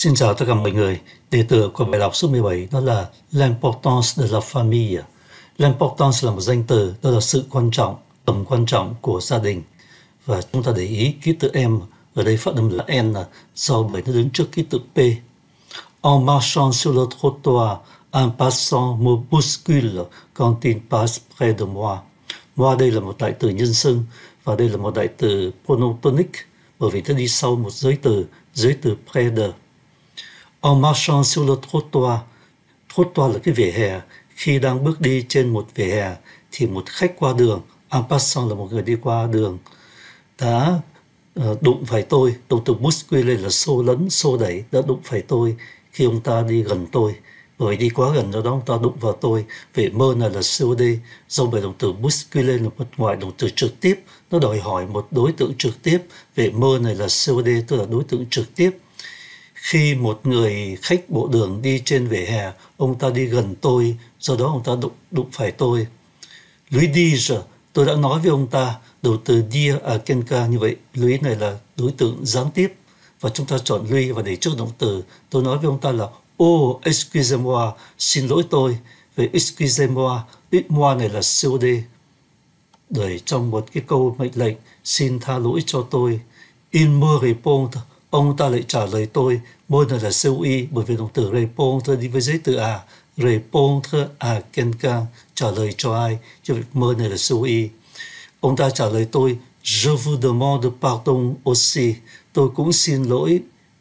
Xin chào tất cả mọi người. Đề tựa của bài đọc số 17 đó là L'importance de la famille. L'importance là một danh từ, đó là sự quan trọng, tầm quan trọng của gia đình. Và chúng ta để ý ký tự M, ở đây phát âm là N, do bởi nó đứng trước ký tự P. En marchant sur le trottoir, un passant me bouscule quand il passe près de moi. Moi đây là một đại từ nhân xưng, và đây là một đại từ pronom tonic, bởi vì nó đi sau một giới từ près de. En marchant sur le trottoir, trottoir là cái vỉa hè. Khi đang bước đi trên một vỉa hè thì một khách qua đường, en passant là một người đi qua đường, đã đụng phải tôi. Động từ bousculer là xô lấn, xô đẩy, đã đụng phải tôi khi ông ta đi gần tôi. Bởi đi quá gần do đó ông ta đụng vào tôi. Vậy mơ này là COD, do bởi động từ bousculer là một ngoại động từ trực tiếp, nó đòi hỏi một đối tượng trực tiếp. Vậy mơ này là COD, tức là đối tượng trực tiếp. Khi một người khách bộ đường đi trên vỉa hè, ông ta đi gần tôi, do đó ông ta đụng phải tôi. Lui dis, tôi đã nói với ông ta. Đầu từ dire à quelqu'un như vậy, lui này là đối tượng gián tiếp, và chúng ta chọn lui và để trước động từ. Tôi nói với ông ta là oh, excusez-moi, xin lỗi tôi. Về excusez-moi, moi này là COD, để trong một cái câu mệnh lệnh, xin tha lỗi cho tôi. Il me répond, ông ta lại trả lời tôi. Moi này là COI, bởi vì động từ répondre đi với giới từ à. Répondre à quelqu'un, trả lời cho ai, cho việc moi này là COI. Ông ta trả lời tôi, je vous demande pardon aussi, tôi cũng xin lỗi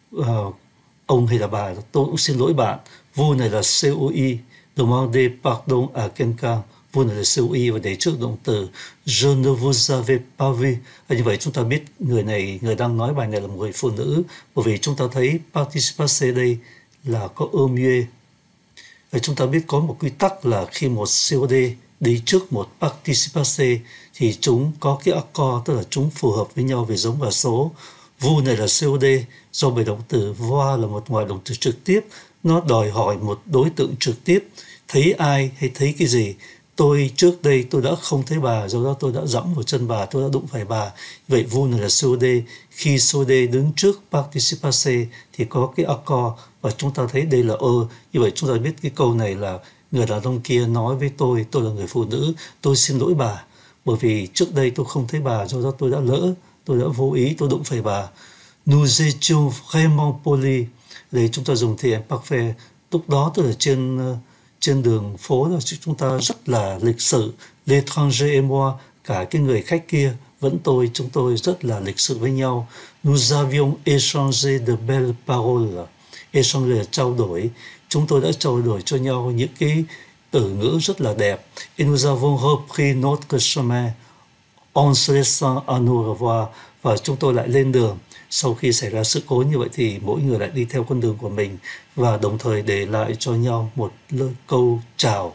ông hay là bà, tôi cũng xin lỗi bạn. Vous này là COI, demande pardon à quelqu'un, vous này là COI và để trước động từ je ne vous avais pas vu. Như vậy chúng ta biết người đang nói bài này là một người phụ nữ, bởi vì chúng ta thấy participe passé đây là có au mieux. Chúng ta biết có một quy tắc là khi một COD đi trước một participe passé thì chúng có cái accord, tức là chúng phù hợp với nhau về giống và số. Vous này là COD, do bởi động từ voir là một ngoại động từ trực tiếp, nó đòi hỏi một đối tượng trực tiếp. Thấy ai hay thấy cái gì? Tôi trước đây tôi đã không thấy bà, do đó tôi đã dẫm vào chân bà, tôi đã đụng phải bà. Vậy vous này là COD. Khi COD đứng trước participe passé thì có cái accord, và chúng ta thấy đây là như vậy chúng ta biết cái câu này là người đàn ông kia nói với tôi là người phụ nữ, tôi xin lỗi bà, bởi vì trước đây tôi không thấy bà, do đó tôi đã lỡ, tôi đã vô ý, tôi đụng phải bà. Nous étions vraiment polis. Đây chúng ta dùng thì imparfait. Lúc đó tức là trên đường phố là chúng ta rất là lịch sự. L'étranger et moi, cả cái người khách kia vẫn chúng tôi rất là lịch sự với nhau. Nous avions échangé de belles paroles. Échanger là trao đổi. Chúng tôi đã trao đổi cho nhau những cái từ ngữ rất là đẹp. Et nous avons repris notre chemin en se laissant à nous revoir. Và chúng tôi lại lên đường. Sau khi xảy ra sự cố như vậy thì mỗi người lại đi theo con đường của mình, và đồng thời để lại cho nhau một câu chào.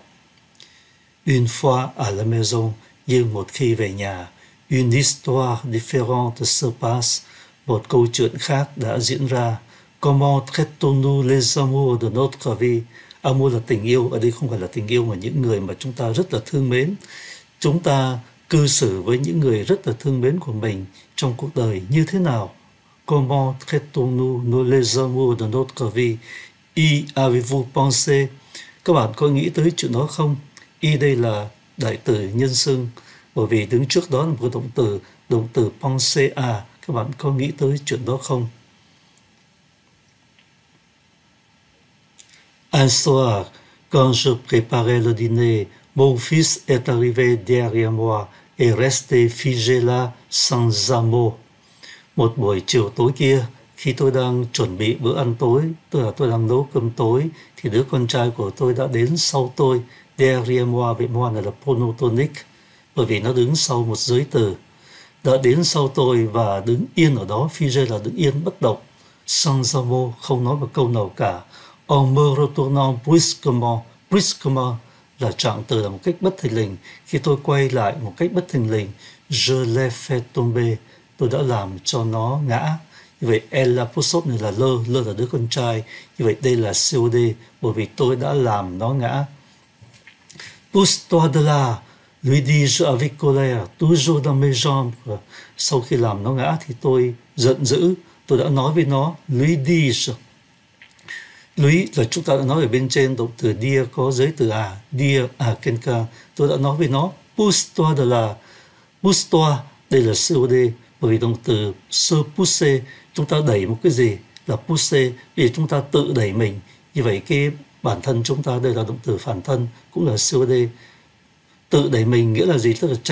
Une fois à la maison, như một khi về nhà. Une histoire différente se passe, một câu chuyện khác đã diễn ra. Comment traitons-nous les amours de notre vie? Amour là tình yêu, ở đây không phải là tình yêu mà những người mà chúng ta rất là thương mến. Chúng ta cư xử với những người rất là thương mến của mình trong cuộc đời như thế nào? Comment traitons-nous les amours de notre vie? Y avez-vous pensé? Các bạn có nghĩ tới chuyện đó không? Y đây là đại từ nhân xưng, bởi vì đứng trước đó là một động từ penser à. Các bạn có nghĩ tới chuyện đó không? Un soir, quand je préparais le dîner, mon fils est arrivé derrière moi et resté figé là sans un mot. Một buổi chiều tối kia, khi tôi đang chuẩn bị bữa ăn tối, tức là tôi đang nấu cơm tối, thì đứa con trai của tôi đã đến sau tôi. Derrière moi, vậy moi này là pronom tonic, bởi vì nó đứng sau một giới từ. Đã đến sau tôi và đứng yên ở đó, figé là đứng yên bất động. Sans un mot, không nói một câu nào cả. En me retournant brusquement, brusquement là trạng từ là một cách bất thình lình. Khi tôi quay lại một cách bất thình lình, je l'ai fait tomber, tôi đã làm cho nó ngã. Như vậy elle apostrophe này là lơ là đứa con trai. Như vậy đây là COD, bởi vì tôi đã làm nó ngã. Pousse-toi de là, lui dis-je avec colère, toujours dans mes jambes. Sau khi làm nó ngã thì tôi giận dữ, tôi đã nói với nó, lui dis-je. Lũy là chúng ta đã nói ở bên trên, động từ dire có giới từ à, dire à quelqu'un. Tôi đã nói với nó, pousse-toi de là pousse-toi, đây là COD, bởi vì động từ se pousser, chúng ta đẩy một cái gì là pousser, vì chúng ta tự đẩy mình. Như vậy cái bản thân chúng ta đây là động từ phản thân, cũng là COD. Tự đẩy mình nghĩa là gì? Tức là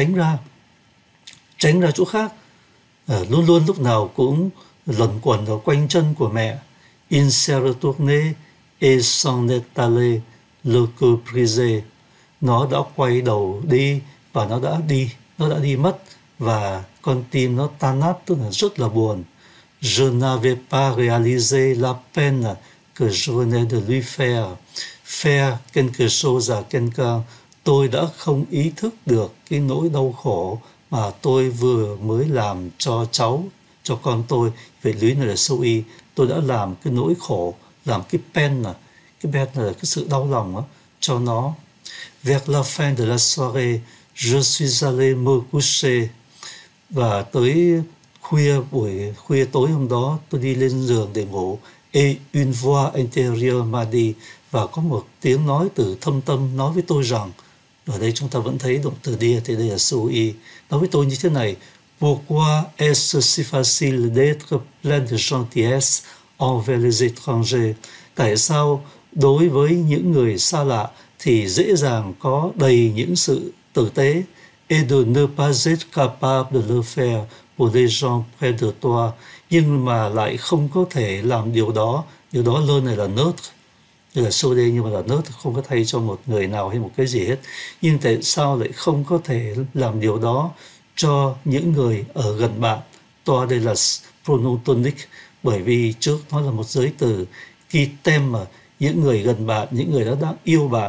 tránh ra chỗ khác. Luôn luôn lúc nào cũng luẩn quẩn ở quanh chân của mẹ. Il s'est retourné et s'en est allé, le cœur brisé. Nó đã quay đầu đi và nó đã đi mất, và con tim nó tan nát, tức là rất là buồn. Je n'avais pas réalisé la peine que je venais de lui faire. Faire quelque chose à quelqu'un. Tôi đã không ý thức được cái nỗi đau khổ mà tôi vừa mới làm cho cho con tôi. Vậy lý này là sâu y. Tôi đã làm cái nỗi khổ, làm cái pen là cái sự đau lòng đó, cho nó. Vers la fin de la soirée, je suis allé me coucher. Và tới buổi khuya tối hôm đó, tôi đi lên giường để ngủ. Et une voix intérieure m'a dit, và có một tiếng nói từ thâm tâm nói với tôi rằng, ở đây chúng ta vẫn thấy động từ dia, thì đây là SOI, nói với tôi như thế này: Pourquoi est-ce si facile d'être plein de gentillesse envers les étrangers? Tại sao đối với những người xa lạ thì dễ dàng có đầy những sự tử tế, et de ne pas être capable de le faire pour les gens près de toi, nhưng mà lại không có thể làm điều đó lớn này là neutre, là sô đê, nhưng mà là neutre, không có thay cho một người nào hay một cái gì hết. Nhưng tại sao lại không có thể làm điều đó cho những người ở gần bạn? Toi đây là pronom tonic, bởi vì trước nó là một giới từ qui t'aime, những người gần bạn, những người đó đang yêu bạn.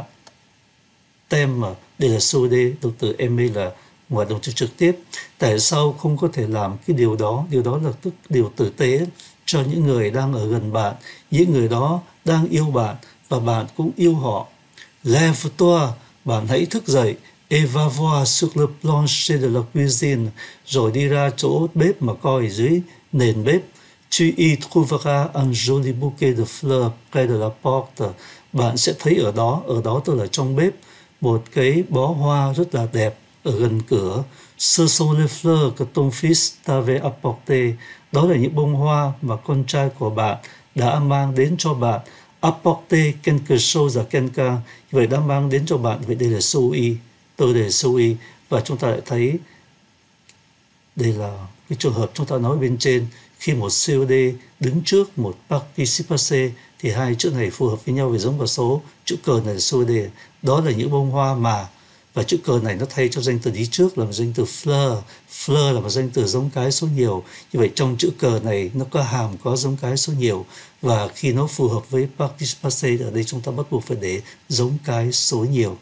T'aime, đây là sô đê, động từ aimer là ngoài động từ trực tiếp. Tại sao không có thể làm cái điều đó? Điều đó là tức điều tử tế cho những người đang ở gần bạn, những người đó đang yêu bạn và bạn cũng yêu họ. Lève-toi, bạn hãy thức dậy. Et va voir sur le plancher de la cuisine, rồi đi ra chỗ bếp mà coi dưới nền bếp. Tu y trouveras un joli bouquet de fleurs près de la porte. Bạn sẽ thấy ở đó tức là trong bếp, một cái bó hoa rất là đẹp ở gần cửa. Ce sont les fleurs que ton fils t'avait apporté. Đó là những bông hoa mà con trai của bạn đã mang đến cho bạn. Apporter quelque chose à quelqu'un, vậy đã mang đến cho bạn, vậy đây là SOI, tôi để SOI. Và chúng ta lại thấy đây là cái trường hợp chúng ta nói bên trên, khi một COD đứng trước một participe C thì hai chữ này phù hợp với nhau về giống và số. Chữ cờ này là COD, đó là những bông hoa mà, và chữ cờ này nó thay cho danh từ đi trước là một danh từ fleur. Fleur là một danh từ giống cái số nhiều. Như vậy trong chữ cờ này nó có hàm có giống cái số nhiều, và khi nó phù hợp với participe C, ở đây chúng ta bắt buộc phải để giống cái số nhiều.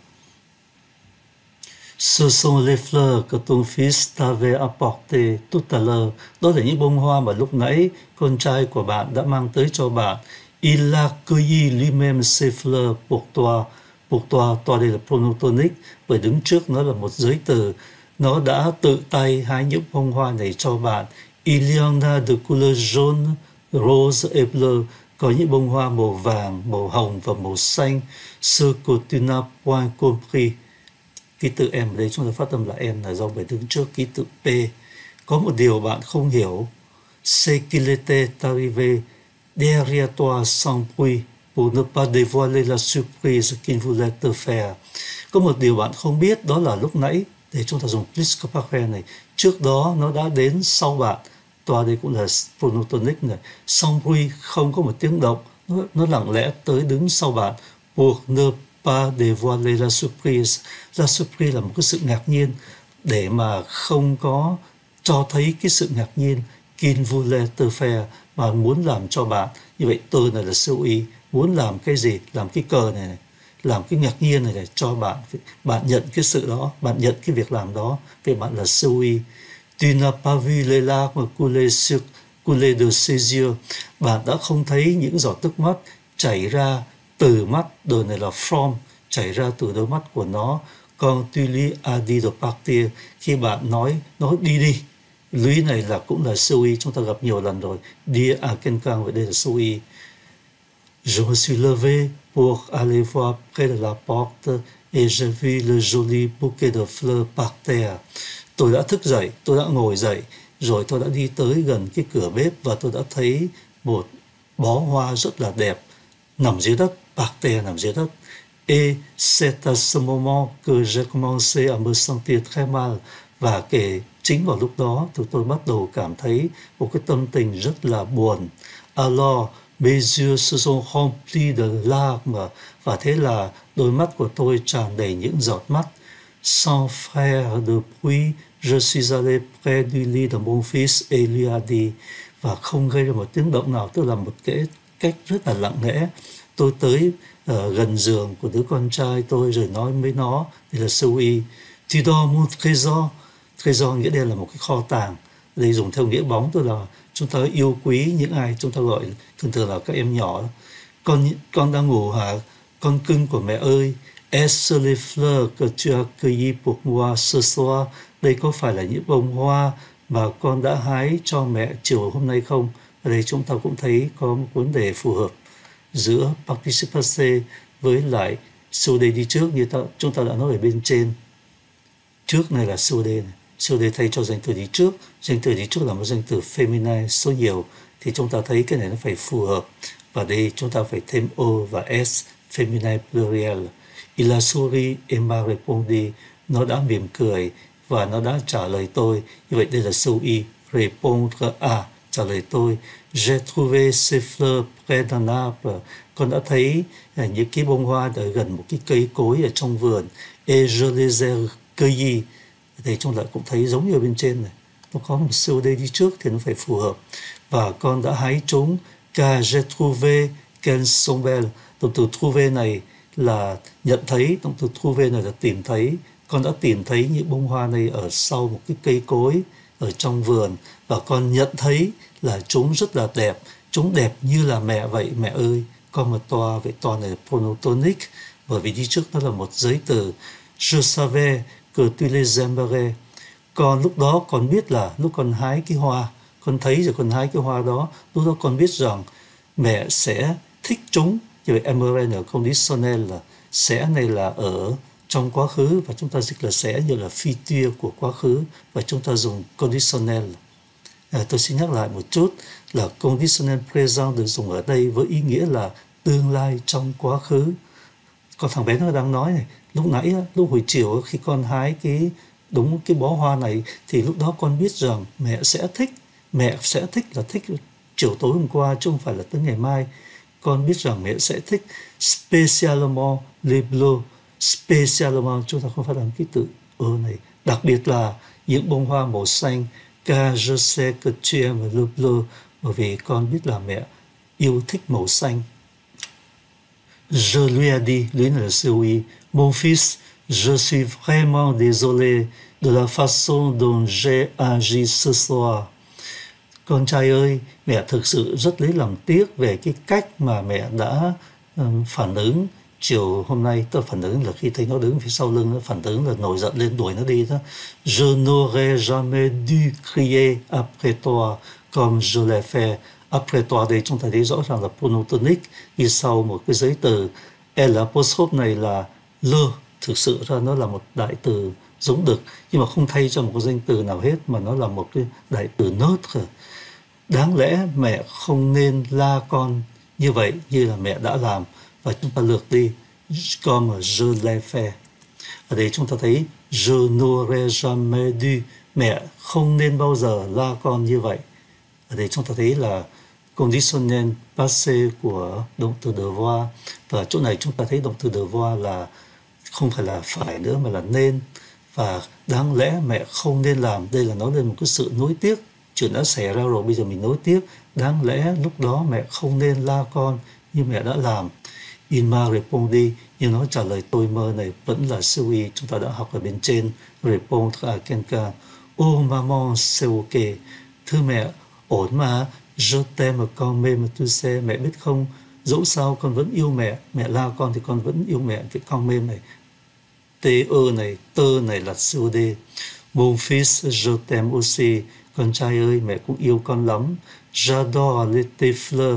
Ce sont les fleurs que ton fils t'avait apporté tout à l'heure. Đó là những bông hoa mà lúc nãy con trai của bạn đã mang tới cho bạn. Il a cueilli lui-même ces fleurs pour toi. Pour toi, toi đây là pronom tonic, bởi đứng trước nó là một giới từ. Nó đã tự tay hái những bông hoa này cho bạn. Il y en a de couleur jaune, rose et bleu. Có những bông hoa màu vàng, màu hồng và màu xanh. Ce que tu n'as point compris. Ký tự M ở đây chúng ta phát âm là M là do bởi đứng trước ký tự P. Có một điều bạn không hiểu. C'est qu'il était arrivé derrière toi sans bruit pour ne pas dévoiler la surprise qu'il voulait te faire. Có một điều bạn không biết, đó là lúc nãy, để chúng ta dùng plus capare này, trước đó nó đã đến sau bạn. Toi đây cũng là pronom tonic này. Sans bruit, không có một tiếng động, nó lặng lẽ tới đứng sau bạn. Pour ne pas dévoiler la surprise. La surprise là một cái sự ngạc nhiên, để mà không có cho thấy cái sự ngạc nhiên. Qu'il voulait te faire, mà muốn làm cho bạn. Như vậy từ này là COI, muốn làm cái gì? Làm cái cờ này, làm cái ngạc nhiên này để cho bạn. Bạn nhận cái sự đó, bạn nhận cái việc làm đó, vì bạn là COI. Tu n'as pas vu les larmes couler de ses yeux. Bạn đã không thấy những giọt nước mắt chảy ra từ mắt, đời này là from, chảy ra từ đôi mắt của nó. Quand tu lui as dit de partir, khi bạn nói nó đi. Lui này là cũng là SOI, chúng ta gặp nhiều lần rồi. Dire à quelqu'un, vậy đây là SOI. Je me suis levé pour aller voir près de la porte et j'ai vu le joli bouquet de fleurs par terre. Tôi đã thức dậy, tôi đã ngồi dậy, rồi tôi đã đi tới gần cái cửa bếp và tôi đã thấy một bó hoa rất là đẹp nằm dưới đất, par terre nằm dưới đất. Et c'est à ce moment que j'ai commencé à me sentir très mal. Và chính vào lúc đó thì tôi bắt đầu cảm thấy một cái tâm tình rất là buồn. Alors, mes yeux se sont remplis de larmes. Và thế là đôi mắt của tôi tràn đầy những giọt mắt. Sans faire de bruit, je suis allé près du lit de mon fils et lui a dit. Và không gây ra một tiếng động nào, tức là một cái cách rất là lặng lẽ. Tôi tới gần giường của đứa con trai tôi rồi nói với nó, thì là sư y, tu dors mon trésor. Trésor nghĩa đây là một cái kho tàng. Đây dùng theo nghĩa bóng, tức là chúng ta yêu quý những ai chúng ta gọi thường thường là các em nhỏ. Con đang ngủ hả? Con cưng của mẹ ơi, est-ce les fleurs que tu as cueillies pour moi ce soir? Đây có phải là những bông hoa mà con đã hái cho mẹ chiều hôm nay không? Ở đây chúng ta cũng thấy có một vấn đề phù hợp giữa participe passé với lại COD đi trước, như chúng ta đã nói ở bên trên. Trước này là COD này. COD thay cho danh từ đi trước. Danh từ đi trước là một danh từ feminine số nhiều, thì chúng ta thấy cái này nó phải phù hợp. Và đây chúng ta phải thêm O và S, feminine pluriel. Il a souri et m'a répondu. Nó đã mỉm cười và nó đã trả lời tôi. Như vậy đây là số Y, répondre à, trả lời tôi. J'ai trouvé ces fleurs près d'un arbre. Con đã thấy những cái bông hoa ở gần một cái cây cối ở trong vườn. Et je les ai cueillis. Đây chúng ta cũng thấy giống như bên trên này. Nó có một COD đi trước thì nó phải phù hợp. Và con đã hái chúng. Car j'ai trouvé qu'elles sont belles. Động từ trouver này là nhận thấy, động từ trouver này là tìm thấy. Con đã tìm thấy những bông hoa này ở sau một cái cây cối ở trong vườn, và con nhận thấy là chúng rất là đẹp. Chúng đẹp như là mẹ vậy, mẹ ơi. Con một toa, vậy toa này là pronotonic, bởi vì đi trước nó là một giới từ. Je savais que tu les aimerais. Còn lúc đó con biết là lúc con hái cái hoa, con thấy rồi con hái cái hoa đó, lúc đó con biết rằng mẹ sẽ thích chúng. Như vậy aimerais là conditionnel, là sẽ này là ở trong quá khứ, và chúng ta dịch là sẽ như là futur của quá khứ, và chúng ta dùng conditionnel. Tôi xin nhắc lại một chút là conditionnel présent được dùng ở đây với ý nghĩa là tương lai trong quá khứ. Con thằng bé nó đang nói này, lúc nãy, lúc hồi chiều khi con hái đúng cái bó hoa này, thì lúc đó con biết rằng mẹ sẽ thích. Mẹ sẽ thích là thích chiều tối hôm qua chứ không phải là tới ngày mai. Con biết rằng mẹ sẽ thích spécialement les bleus. Spécialement chúng ta không phát âm cái từ này. Đặc biệt là những bông hoa màu xanh. Car je sais que tu aimes le bleu. Bởi vì con biết là mẹ yêu thích màu xanh. Je lui ai dit, lui là COI, mon fils, je suis vraiment désolé de la façon dont j'ai agi ce soir. Con trai ơi, mẹ thực sự rất lấy làm tiếc về cái cách mà mẹ đã phản ứng chiều hôm nay. Tôi phản ứng là khi thấy nó đứng phía sau lưng, nó phản ứng là nổi giận lên đuổi nó đi đó. Je n'aurais jamais dû crier après toi comme je l'ai fait. Après toi đây chúng ta thấy rõ ràng là pronotonic đi sau một cái giới từ. L apostrophe này là le, thực sự ra nó là một đại từ giống đực, nhưng mà không thay cho một cái danh từ nào hết, mà nó là một cái đại từ neutre. Đáng lẽ mẹ không nên la con như vậy, như là mẹ đã làm, và chúng ta lược đi comme je l'ai fait. Ở đây chúng ta thấy je n'aurais jamais dû, mẹ không nên bao giờ la con như vậy. Ở đây chúng ta thấy là conditionnel passé của động từ devoir, và chỗ này chúng ta thấy động từ devoir là không phải là phải nữa mà là nên, và đáng lẽ mẹ không nên làm. Đây là nói lên một cái sự nối tiếc, chuyện đã xảy ra rồi bây giờ mình nối tiếc. Đáng lẽ lúc đó mẹ không nên la con như mẹ đã làm. Il m'a répondu, nhưng nó trả lời tôi mơ này vẫn là COI chúng ta đã học ở bên trên. Répondre à quelqu'un. Oh maman, c'est ok. Thưa mẹ, ổn mà. Je t'aime quand même, tu sais. Mẹ biết không, dẫu sao con vẫn yêu mẹ. Mẹ la con thì con vẫn yêu mẹ. Cái quand même này, TE này, tơ này là COD. Mon fils, je t'aime aussi. Con trai ơi, mẹ cũng yêu con lắm. J'adore les tes fleurs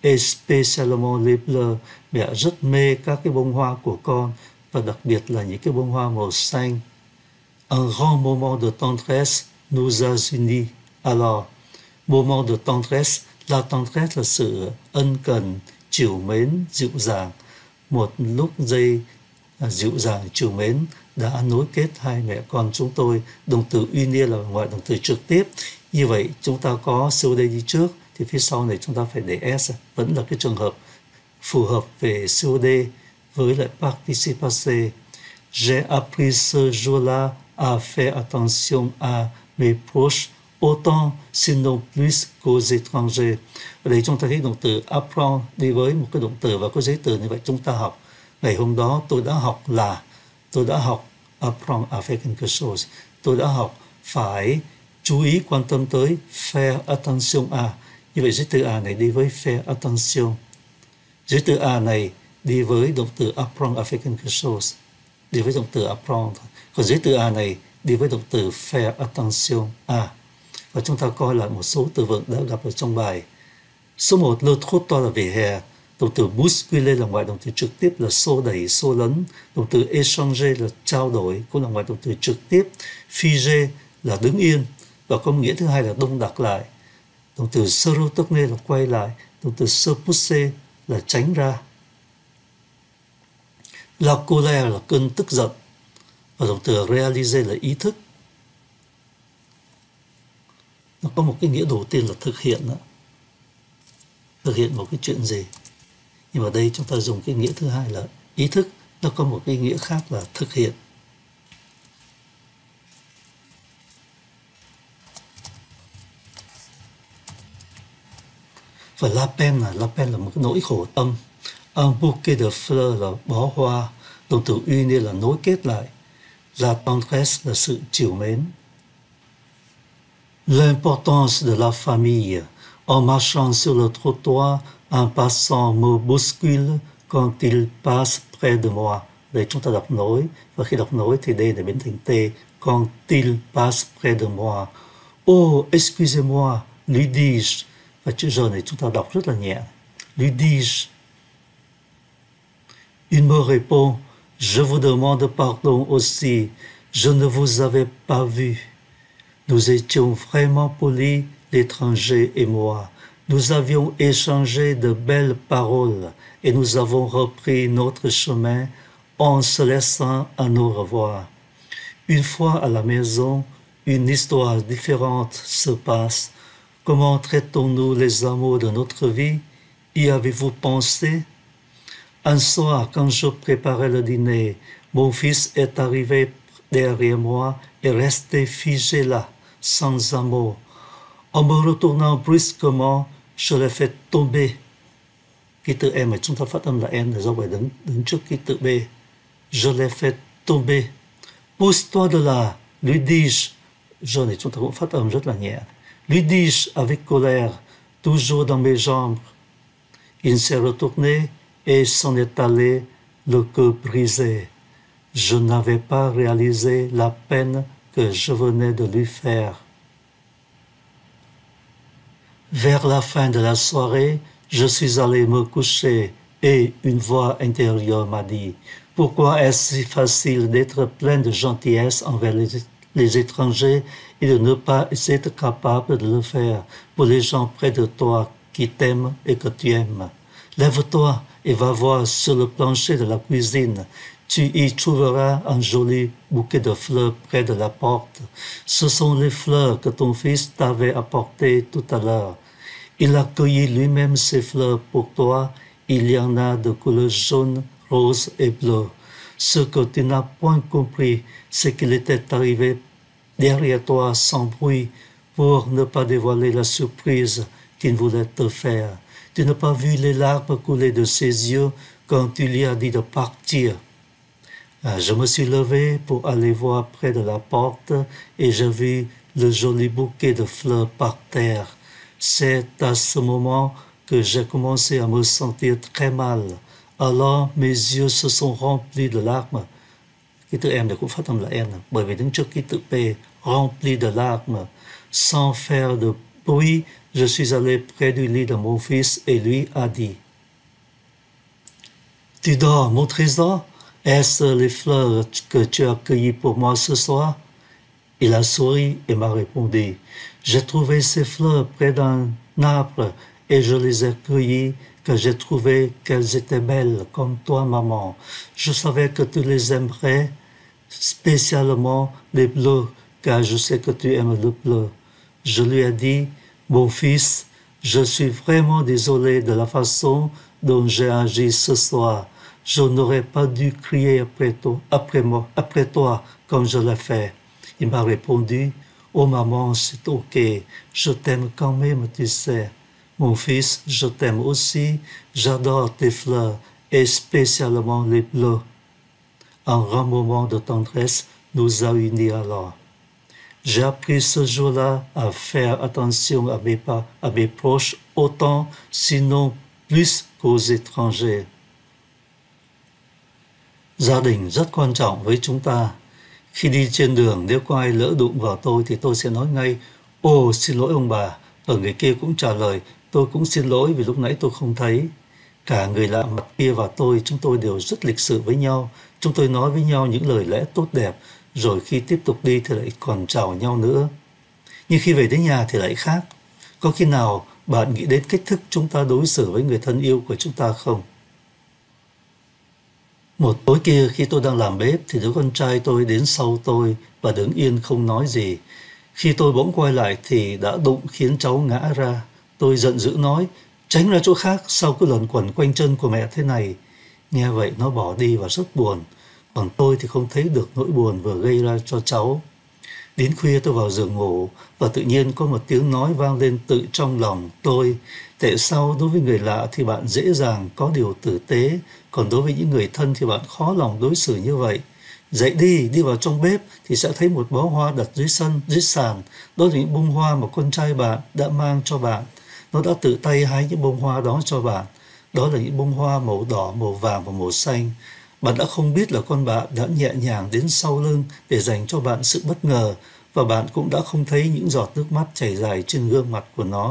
et spécialement les fleurs. Mẹ rất mê các cái bông hoa của con, và đặc biệt là những cái bông hoa màu xanh. Un grand moment de tendresse nous a unis. Alors, moment de tendresse, la tendresse là sự ân cần, trìu mến, dịu dàng. Một lúc giây dịu dàng, trìu mến đã nối kết hai mẹ con chúng tôi. Động từ unir là ngoại động từ trực tiếp. Như vậy chúng ta có COD đi trước, thì phía sau này chúng ta phải để S, vẫn là cái trường hợp phù hợp về COD với lại participe passé. J'ai appris ce jour-là à faire attention à mes proches autant sinon plus qu'aux étrangers. Ở đây chúng ta thấy động từ apprendre đi với một cái động từ và có giấy từ, như vậy chúng ta học. Ngày hôm đó tôi đã học apprendre à faire quelque chose. Tôi đã học phải chú ý quan tâm tới faire attention à. Như vậy giấy từ à này đi với faire attention. Giấy từ à này đi với động từ apprendre à faire quelque chose, đi với động từ apprendre. Còn giấy từ à này đi với động từ faire attention à. Và chúng ta coi lại một số từ vựng đã gặp ở trong bài. Số 1, le trottoir là vỉa hè. Động từ bousculer là ngoại động từ trực tiếp, là xô đẩy, xô lấn. Động từ échanger là trao đổi, cũng là ngoại động từ trực tiếp. Figer là đứng yên, và có nghĩa thứ hai là đông đặc lại. Động từ se retourner là quay lại. Động từ se pousser là tránh ra. La colère là cơn tức giận. Và động từ réaliser là ý thức. Nó có một cái nghĩa đầu tiên là thực hiện đó. Thực hiện một cái chuyện gì. Nhưng mà đây chúng ta dùng cái nghĩa thứ hai là ý thức. Nó có một cái nghĩa khác là thực hiện. Và la peine là một cái nỗi khổ tâm. Un bouquet de fleurs là bó hoa. Động từ unir là nối kết lại. La tendresse là sự trìu mến. L'importance de la famille. En marchant sur le trottoir, un passant me bouscule quand il passe près de moi. Đây chúng ta đọc nối, và khi đọc nối thì D là biến thành T. Quand il passe près de moi. Oh, excusez-moi, lui dis-je. Và chữ R này chúng ta đọc rất là nhẹ. Lui dis-je. Il me répond, je vous demande pardon aussi, je ne vous avais pas vu. Nous étions vraiment polis, l'étranger et moi. Nous avions échangé de belles paroles et nous avons repris notre chemin en se laissant à nous revoir. Une fois à la maison, une histoire différente se passe. Comment traitons-nous les amours de notre vie? Y avez-vous pensé? Un soir, quand je préparais le dîner, mon fils est arrivé derrière moi et resté figé là, sans un mot. En me retournant brusquement, je l'ai fait tomber. Ký tự M mà chúng ta phát âm là N là do phải đứng trước ký tự B. Je l'ai fait tomber. Pousse-toi de là, lui dis-je. Je này chúng ta cũng phát âm rất là nhẹ. Lui dis-je avec colère, toujours dans mes jambes. Il s'est retourné et s'en est allé, le cœur brisé. Je n'avais pas réalisé la peine que je venais de lui faire. Vers la fin de la soirée, je suis allé me coucher et une voix intérieure m'a dit « Pourquoi est-ce si facile d'être plein de gentillesse envers les étrangers et de ne pas être capable de le faire pour les gens près de toi qui t'aiment et que tu aimes? Lève-toi et va voir sur le plancher de la cuisine. Tu y trouveras un joli bouquet de fleurs près de la porte. Ce sont les fleurs que ton fils t'avait apportées tout à l'heure. Il a cueilli lui-même ces fleurs pour toi. Il y en a de couleur jaune, rose et bleue. Ce que tu n'as point compris, c'est qu'il était arrivé derrière toi sans bruit pour ne pas dévoiler la surprise qu'il voulait te faire. Tu n'as pas vu les larmes couler de ses yeux quand tu lui as dit de partir. Je me suis levé pour aller voir près de la porte et j'ai vu le joli bouquet de fleurs par terre. C'est à ce moment que j'ai commencé à me sentir très mal. Alors mes yeux se sont remplis de larmes. Ký tự M này cũng phát âm là N, bởi vì đứng trước ký tự P, rempli de larmes, sans faire de Puis, je suis allé près du lit de mon fils et lui a dit, Tu dors, mon trésor? Est-ce les fleurs que tu as cueillies pour moi ce soir? Il a souri et m'a répondu, J'ai trouvé ces fleurs près d'un arbre et je les ai cueillies car j'ai trouvé qu'elles étaient belles comme toi, maman. Je savais que tu les aimerais, spécialement les bleus, car je sais que tu aimes le bleu. Je lui ai dit, Mon fils, je suis vraiment désolé de la façon dont j'ai agi ce soir. Je n'aurais pas dû crier après toi, comme je l'ai fait. Il m'a répondu, Oh maman, c'est ok, je t'aime quand même, tu sais. Mon fils, je t'aime aussi, j'adore tes fleurs, et spécialement les bleus. Un grand moment de tendresse nous a unis alors. J'ai appris ce jour-là à faire attention à mes proches autant, sinon plus qu'aux étrangers. Gia đình rất quan trọng với chúng ta. Khi đi trên đường, nếu có ai lỡ đụng vào tôi thì tôi sẽ nói ngay, Ồ, xin lỗi ông bà. Ở người kia cũng trả lời, tôi cũng xin lỗi vì lúc nãy tôi không thấy. Cả người lạ mặt kia và tôi, chúng tôi đều rất lịch sự với nhau. Chúng tôi nói với nhau những lời lẽ tốt đẹp, rồi khi tiếp tục đi thì lại còn chào nhau nữa. Nhưng khi về đến nhà thì lại khác. Có khi nào bạn nghĩ đến cách thức chúng ta đối xử với người thân yêu của chúng ta không? Một tối kia khi tôi đang làm bếp thì đứa con trai tôi đến sau tôi và đứng yên không nói gì. Khi tôi bỗng quay lại thì đã đụng khiến cháu ngã ra. Tôi giận dữ nói, tránh ra chỗ khác, sao cứ luẩn quẩn quanh chân của mẹ thế này. Nghe vậy nó bỏ đi và rất buồn. Còn tôi thì không thấy được nỗi buồn vừa gây ra cho cháu. Đến khuya tôi vào giường ngủ và tự nhiên có một tiếng nói vang lên tự trong lòng tôi. Tại sao đối với người lạ thì bạn dễ dàng có điều tử tế, còn đối với những người thân thì bạn khó lòng đối xử như vậy? Dậy đi vào trong bếp thì sẽ thấy một bó hoa đặt dưới sàn. Đó là những bông hoa mà con trai bạn đã mang cho bạn. Nó đã tự tay hái những bông hoa đó cho bạn. Đó là những bông hoa màu đỏ, màu vàng và màu xanh. Bạn đã không biết là con bạn đã nhẹ nhàng đến sau lưng để dành cho bạn sự bất ngờ, và bạn cũng đã không thấy những giọt nước mắt chảy dài trên gương mặt của nó.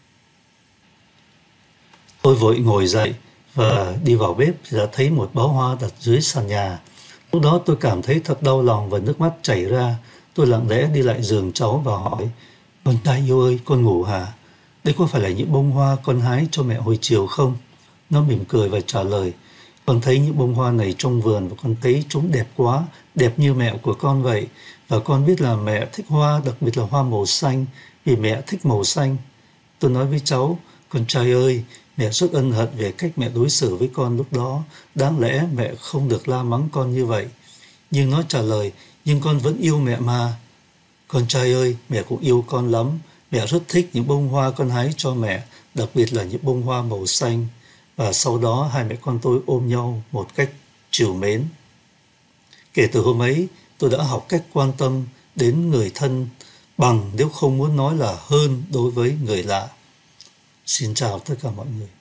Tôi vội ngồi dậy và đi vào bếp thì đã thấy một bó hoa đặt dưới sàn nhà. Lúc đó tôi cảm thấy thật đau lòng và nước mắt chảy ra. Tôi lặng lẽ đi lại giường cháu và hỏi, Con trai yêu ơi, con ngủ hả? Đây có phải là những bông hoa con hái cho mẹ hồi chiều không? Nó mỉm cười và trả lời, Con thấy những bông hoa này trong vườn và con thấy chúng đẹp quá, đẹp như mẹ của con vậy. Và con biết là mẹ thích hoa, đặc biệt là hoa màu xanh, vì mẹ thích màu xanh. Tôi nói với cháu, Con trai ơi, mẹ rất ân hận về cách mẹ đối xử với con lúc đó. Đáng lẽ mẹ không được la mắng con như vậy. Nhưng nó trả lời, Nhưng con vẫn yêu mẹ mà. Con trai ơi, mẹ cũng yêu con lắm. Mẹ rất thích những bông hoa con hái cho mẹ, đặc biệt là những bông hoa màu xanh. Và sau đó hai mẹ con tôi ôm nhau một cách trìu mến. Kể từ hôm ấy, tôi đã học cách quan tâm đến người thân bằng, nếu không muốn nói là hơn, đối với người lạ. Xin chào tất cả mọi người.